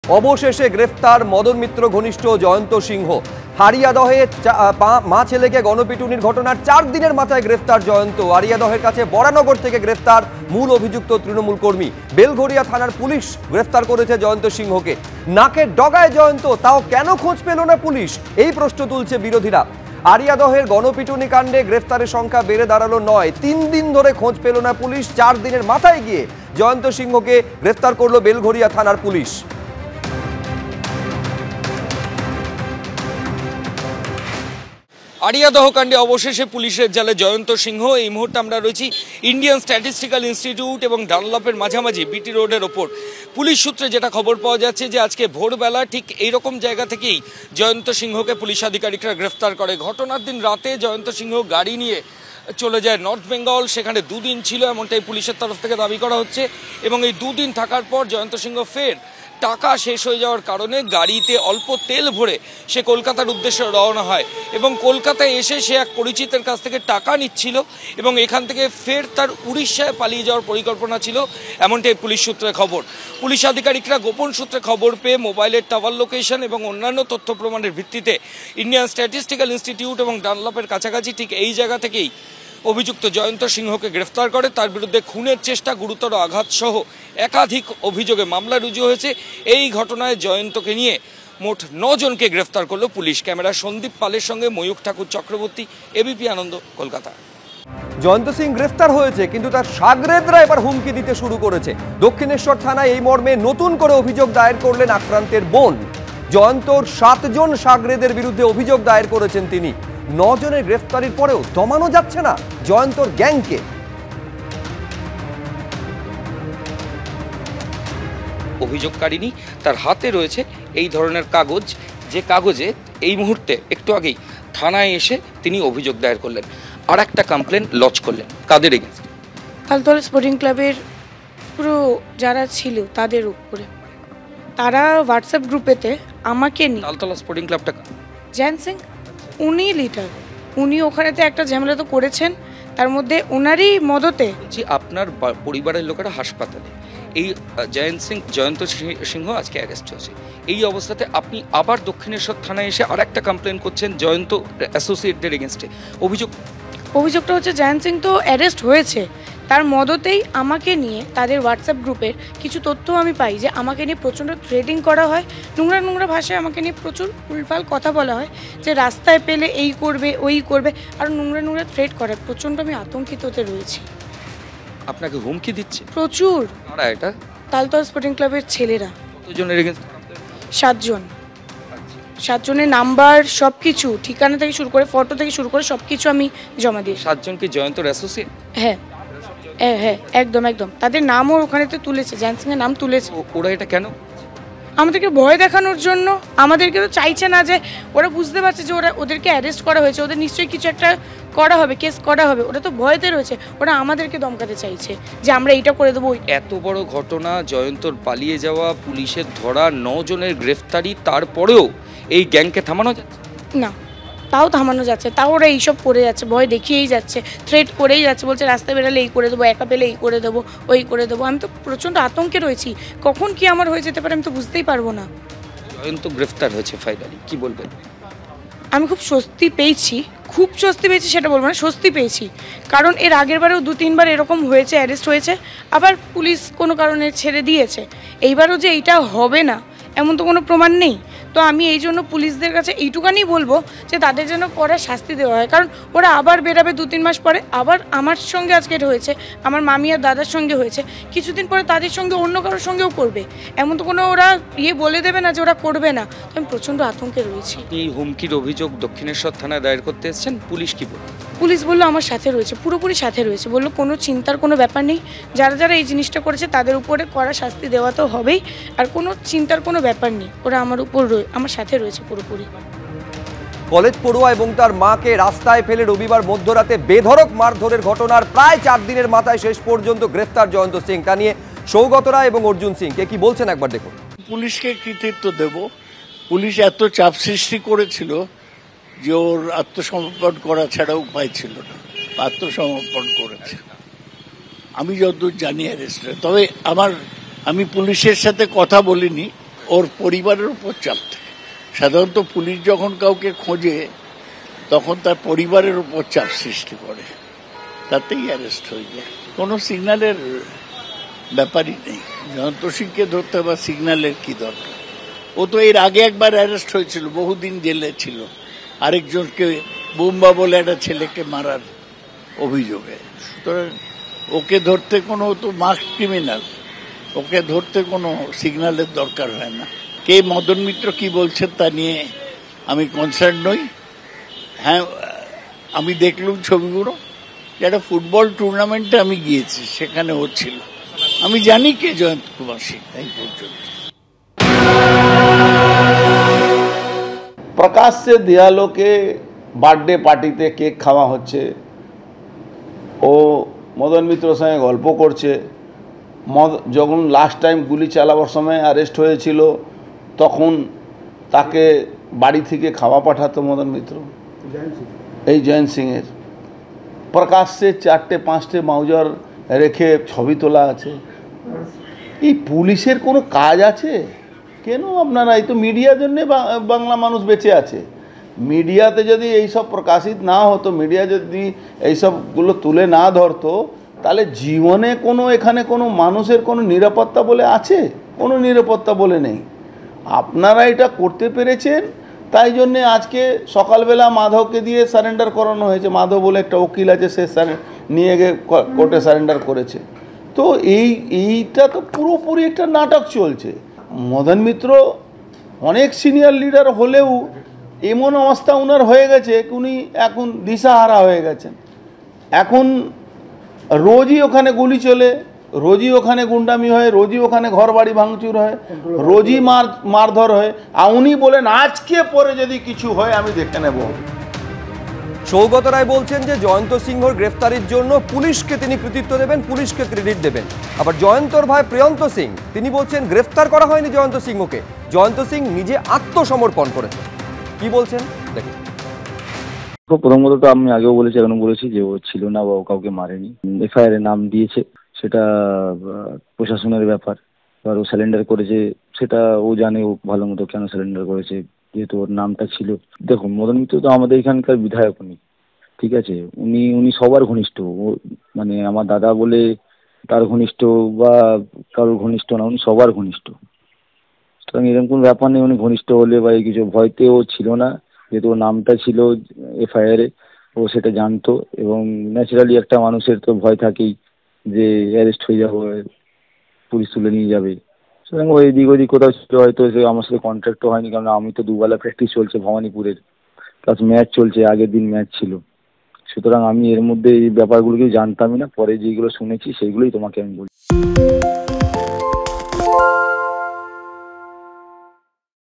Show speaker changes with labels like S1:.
S1: অবশেষে গ্রেফতার মদন মিত্র ঘনিষ্ঠ জয়ন্ত সিংহ। হারিয়াদহে মা ছেলেকে গণপিটুনির ঘটনার 4 দিনের মাথায় গ্রেফতার জয়ন্ত। হারিয়াদহের কাছে বরানগর থেকে গ্রেফতার মূল অভিযুক্ত তৃণমূল কর্মী। বেলঘরিয়া থানার পুলিশ গ্রেফতার করেছে জয়ন্ত সিংহকে। নাকের ডগায় জয়ন্ত, তাও কেন খোঁজ পেল না পুলিশ? এই প্রশ্ন তুলছে বিরোধীরা। আরিয়াদহের গণপিটুনি কাণ্ডে গ্রেফতারের সংখ্যা বেড়ে দাঁড়ালো 9। 3 দিন ধরে খোঁজ পেল না পুলিশ। 4 দিনের মাথায় গিয়ে জয়ন্ত সিংহকে গ্রেফতার করলো বেলঘরিয়া থানার পুলিশ।
S2: আরিয়াদহ কাণ্ডে অবশেষে পুলিশের জালে জয়ন্ত সিংহ। এই মুহূর্তে আমরা রয়েছি ইন্ডিয়ান স্ট্যাটিস্টিক্যাল ইনস্টিটিউট এবং ডানলপের মাঝামাঝি বিটি রোডের ওপর। পুলিশ সূত্রে যেটা খবর পাওয়া যাচ্ছে যে আজকে ভোরবেলা ঠিক এইরকম জায়গা থেকেই জয়ন্ত সিংহকে পুলিশ আধিকারিকরা গ্রেফতার করে। ঘটনার দিন রাতে জয়ন্ত সিংহ গাড়ি নিয়ে চলে যায় নর্থ বেঙ্গল। সেখানে 2 দিন ছিল এমনটাই পুলিশের তরফ থেকে দাবি করা হচ্ছে। এবং এই 2 দিন থাকার পর জয়ন্ত সিংহ ফের টাকা শেষ হয়ে যাওয়ার কারণে গাড়িতে অল্প তেল ভরে সে কলকাতার উদ্দেশ্যে রওনা হয় এবং কলকাতায় এসে সে এক পরিচিতের কাছ থেকে টাকা নিচ্ছিল এবং এখান থেকে ফের তার উড়িষ্যায় পালিয়ে যাওয়ার পরিকল্পনা ছিল, এমনটাই পুলিশ সূত্রে খবর। পুলিশ আধিকারিকরা গোপন সূত্রে খবর পেয়ে মোবাইলের টাওয়ার লোকেশন এবং অন্যান্য তথ্য প্রমাণের ভিত্তিতে ইন্ডিয়ান স্ট্যাটিস্টিক্যাল ইনস্টিটিউট এবং ডানলপের কাছাকাছি ঠিক এই জায়গা থেকেই অভিযুক্ত জয়ন্ত সিংহকে গ্রেফতার করে। তার বিরুদ্ধে খুনের চেষ্টা, গুরুতর আঘাত সহ একাধিক অভিযোগে মামলা রুজু হয়েছে। এই ঘটনায় জয়ন্তকে নিয়ে মোট 9 জনকে গ্রেফতার করলো পুলিশ। ক্যামেরা সন্দীপ পালের সঙ্গে ময়ূখ ঠাকুর চক্রবর্তী, এবিপি আনন্দ, কলকাতা।
S1: জয়ন্ত সিং গ্রেফতার হয়েছে, কিন্তু তার শাগরেদরা এবার হুমকি দিতে শুরু করেছে। দক্ষিণেশ্বর থানায় এই মর্মে নতুন করে অভিযোগ দায়ের করলেন আক্রান্তের বোন। জয়ন্তর 7 জন শাগরেদের বিরুদ্ধে অভিযোগ দায়ের করেছেন তিনি। 9 জনের গ্রেফতারির পরেও দমানো যাচ্ছে না জয়ন্তর গ্যাংকে।
S2: অভিযোগকারিনী তার হাতে রয়েছে এই ধরনের কাগজ, যে কাগজে এই মুহূর্তে একটু আগেই থানায় এসে তিনি অভিযোগ দায়ের করলেন, আর একটা কমপ্লেন লজ করলেন। কাদের এগেন্স্ট?
S3: তালতলা স্পোর্টিং ক্লাবের পুরো যারা ছিল তাদের উপরে। তারা হোয়াটসঅ্যাপ গ্রুপেতে আমাকে নিয়ে,
S2: তালতলা স্পোর্টিং ক্লাবটা
S3: জয়ন্ত সিং উনি লিডার, উনি ওখানেতে একটা ঝামেলা তো করেছেন, তার মধ্যে ওনারই মদতে।
S2: আপনার পরিবারের লোকেরা হাসপাতালে, এই জয়ন্ত সিংহ আজকে অ্যারেস্ট হয়েছে। এই অবস্থাতে আপনি আবার দক্ষিণেশ্বর থানায় এসে আর একটা কমপ্লেন করছেন জয়ন্ত অ্যাসোসিয়েটদের এগেনস্টে।
S3: অভিযোগটা হচ্ছে জয়ন্ত সিং তো অ্যারেস্ট হয়েছে, তার মদতেই আমাকে নিয়ে তাদের হোয়াটসঅ্যাপ গ্রুপের কিছু তথ্য আমি পাই যে আমাকে নিয়ে প্রচণ্ড থ্রেটিং করা হয়, নোংরা নোংরা ভাষায় আমাকে নিয়ে প্রচুর উলফাল কথা বলা হয়, যে রাস্তায় পেলে এই করবে ওই করবে, আর নোংরা নোংরা থ্রেট করে। প্রচণ্ড আমি আতঙ্কিত হতে রয়েছি।
S2: আপনাকে হুমকি দিচ্ছে
S3: প্রচুর।
S2: কারা এটা?
S3: তালতলা স্পোর্টিং ক্লাবের ছেলেরা।
S2: কতজনের এগেনস্ট?
S3: 7 জন। 7 জনের নাম্বার, সব কিছু, ঠিকানা থেকে শুরু করে ফটো থেকে শুরু করে সব কিছু আমি জমা দিই।
S2: 7 জন কি জয়ন্তর অ্যাসোসিয়েট?
S3: হ্যাঁ হ্যাঁ, একদম একদম। তাদের নামও ওখানেতে তুলেছে, জয়ন্ত সিংয়ের নাম তুলেছে।
S2: ওরা এটা কেন?
S3: আমাদেরকে ভয় দেখানোর জন্য। আমাদেরকে তো চাইছে না, যে ওরা বুঝতে পারছে যে ওদেরকে অ্যারেস্ট করা হয়েছে, ওদের নিশ্চয়ই কিছু একটা করা হবে, কেস করা হবে। ওরা তো ভয়তে রয়েছে, ওরা আমাদেরকে দমকাতে চাইছে যে আমরা এইটা করে দেবো।
S2: এত বড় ঘটনা, জয়ন্তর পালিয়ে যাওয়া, পুলিশের ধরা, 9 জনের গ্রেফতারি, তারপরেও এই গ্যাংকে থামানো যাচ্ছে
S3: না? তাও থামানো যাচ্ছে, তাও ওরা এইসব করে যাচ্ছে, ভয় দেখিয়েই যাচ্ছে, থ্রেট করেই যাচ্ছে, বলছে রাস্তায় বেরালে এই করে দেবো, একা পেলে এই করে দেবো, ওই করে দেবো। আমি তো প্রচণ্ড আতঙ্কে রয়েছি, কখন কি আমার হয়ে যেতে পারে আমি তো বুঝতেই পারবো না।
S2: জয়ন্ত গ্রেফতার হয়েছে ফাইনালি, কি বলবেন?
S3: আমি খুব স্বস্তি পেয়েছি, সেটা বলবো না, স্বস্তি পেয়েছি। কারণ এর আগের বারেও 2-3 বার এরকম হয়েছে, অ্যারেস্ট হয়েছে, আবার পুলিশ কোনো কারণে ছেড়ে দিয়েছে। এইবারও যে এইটা হবে না এমন তো কোনো প্রমাণ নেই। তো আমি এই জন্য পুলিশদের কাছে এইটুকানি বলবো যে তাদের যেন কড়া শাস্তি দেওয়া হয়। কারণ ওরা আবার বেরাবে 2-3 মাস পরে, আবার আমার সঙ্গে আজকে এটা হয়েছে, আমার মামি আর দাদার সঙ্গে হয়েছে, কিছুদিন পরে তাদের সঙ্গে অন্য কারোর সঙ্গেও করবে। এমন তো কোনো ওরা বলে দেবে না যে ওরা করবে না। তো আমি প্রচণ্ড আতঙ্কে রয়েছি।
S2: এই হুমকির অভিযোগ দক্ষিণেশ্বর থানায় দায়ের করতে এসেছেন, পুলিশ কি বলল?
S3: পুলিশ বললো আমার সাথে রয়েছে, পুরোপুরি সাথে রয়েছে। বললো কোনো চিন্তার কোনো ব্যাপার নেই, যারা যারা এই জিনিসটা করেছে তাদের উপরে কড়া শাস্তি দেওয়া তো হবেই, আর কোনো চিন্তার কোনো ব্যাপার নেই, ওরা আমার উপর আমার সাথে রয়েছে পুরোপুরি।
S1: কলেজ পড়ুয়া এবং তার মাকে রাস্তায় ফেলে রবিবার মধ্যরাতে বেধড়ক মারধরের ঘটনার প্রায় 4 দিনের মাথায় শেষ পর্যন্ত গ্রেফতার জয়ন্ত সিং। তা নিয়ে সৌগত রায় এবং অর্জুন সিং কে কি বলছেন একবার দেখুন।
S4: পুলিশকে কৃতিত্ব দেব, পুলিশ এত চাপ সৃষ্টি করেছিল যে ওর আত্মসমর্পণ করা ছাড়া উপায় ছিল না, আত্মসমর্পণ করেছে। আমি যতদূর জানি অ্যারেস্ট। তবে আমি পুলিশের সাথে কথা বলিনি, ওর পরিবারের উপর চাপ থাকে। সাধারণত পুলিশ যখন কাউকে খোঁজে তখন তার পরিবারের উপর চাপ সৃষ্টি করে, তাতেই অ্যারেস্ট হয়ে যায়। কোনো সিগন্যালের ব্যাপারই নেই। জয়ন্ত সিংকে ধরতে বা সিগন্যালের কি দরকার? ও তো এর আগে একবার অ্যারেস্ট হয়েছিল, বহুদিন জেলে ছিল আরেকজনকে বোম্বা বলে একটা ছেলেকে মারার অভিযোগে। সুতরাং ওকে ধরতে কোনো, তো মার্ক ক্রিমিনাল, ওকে ধরতে কোনো সিগন্যালের দরকার হয় না। কে মদন মিত্র কি বলছেন তা নিয়ে আমি কনসার্ন নই। হ্যাঁ, আমি দেখলাম ছবিগুলো, একটা ফুটবল টুর্নামেন্টে আমি গিয়েছি, সেখানে ও ছিল। আমি জানি কে জয়ন্ত কুমার সিং এই পর্যন্ত।
S5: প্রকাশ্যে দেয়ালোকে বার্থডে পার্টিতে কেক খাওয়া হচ্ছে, ও মদন মিত্রর সঙ্গে গল্প করছে। যখন লাস্ট টাইম গুলি চালাবার সময় অ্যারেস্ট হয়েছিল তখন তাকে বাড়ি থেকে খাওয়া পাঠাতো মদন মিত্র, এই জয়ন্ত সিংয়ের। প্রকাশ্যে 4-5টে মাউজার রেখে ছবি তোলা আছে। এই পুলিশের কোনো কাজ আছে? কেন আপনারা, এই তো মিডিয়ার জন্যে বাংলা মানুষ বেঁচে আছে। মিডিয়াতে যদি এইসব প্রকাশিত না হতো, মিডিয়া যদি এইসবগুলো তুলে না ধরতো, তাহলে জীবনে কোনো এখানে কোনো মানুষের কোনো নিরাপত্তা বলে আছে? কোনো নিরাপত্তা বলে নেই। আপনারা এটা করতে পেরেছেন, তাই জন্যে আজকে সকালবেলা মাধবকে দিয়ে সারেন্ডার করানো হয়েছে। মাধব বলে একটা উকিল আছে, সে নিয়ে গিয়ে কোর্টে সারেন্ডার করেছে। তো এইটা তো পুরোপুরি একটা নাটক চলছে। মদন মিত্র অনেক সিনিয়র লিডার হলেও এমন অবস্থা ওনার হয়ে গেছে, উনি এখন দিশাহারা হয়ে গেছেন। এখন রোজই ওখানে গুলি চলে, রোজই ওখানে গুন্ডামি হয়, রোজই ওখানে ঘর বাড়ি ভাঙচুর হয়, রোজই মারধর হয়। আর উনি বলেন আজকে পরে যদি কিছু হয় আমি দেখে নেব।
S1: সৌগত রায় বলছেন যে জয়ন্ত সিংহর গ্রেফতারির জন্য পুলিশকে তিনি কৃতিত্ব দেবেন, পুলিশকে ক্রেডিট দেবেন। আবার জয়ন্তর ভাই প্রিয়ন্ত সিং তিনি বলছেন গ্রেফতার করা হয়নি জয়ন্ত সিংহকে, জয়ন্ত সিং নিজে আত্মসমর্পণ করেছেন। কি বলছেন দেখুন।
S6: প্রথমত তো আমি আগেও বলেছি, এখনো বলেছি যে ও ছিল না বা ও কাউকে মারেনি। এফআইআর এর নাম দিয়েছে, সেটা প্রশাসনের ব্যাপার। এবার ও স্যালেন্ডার করেছে, সেটা ও জানে ও ভালো মতো কেন স্যালেন্ডার করেছে, যেহেতু ওর নামটা ছিল। দেখুন, মদন মিত্র তো আমাদের এখানকার বিধায়ক, উনি ঠিক আছে, উনি সবার ঘনিষ্ঠ। ও মানে আমার দাদা বলে তার ঘনিষ্ঠ বা কারোর ঘনিষ্ঠ না, উনি সবার ঘনিষ্ঠ। সুতরাং এরকম কোনো ব্যাপার নেই উনি ঘনিষ্ঠ হলে বা এই কিছু। ভয়তে ও ছিল না, যেহেতু ওর নামটা ছিল এফআইআর এ, ও সেটা জানতো। এবং ন্যাচারালি একটা মানুষের তো ভয় থাকেই যে অ্যারেস্ট হয়ে যাবো, পুলিশ তুলে নিয়ে যাবে। সুতরাং ও এদিক ওদিক কোথাও ছিল, হয়তো সে আমার সাথে কন্ট্যাক্টও হয়নি, কারণ আমি তো দুবেলা প্র্যাকটিস চলছে ভবানীপুরের, প্লাস ম্যাচ চলছে, আগের দিন ম্যাচ ছিল। সুতরাং আমি এর মধ্যে এই ব্যাপারগুলোকে জানতামই না। পরে যেগুলো শুনেছি সেইগুলোই তোমাকে আমি বলছি।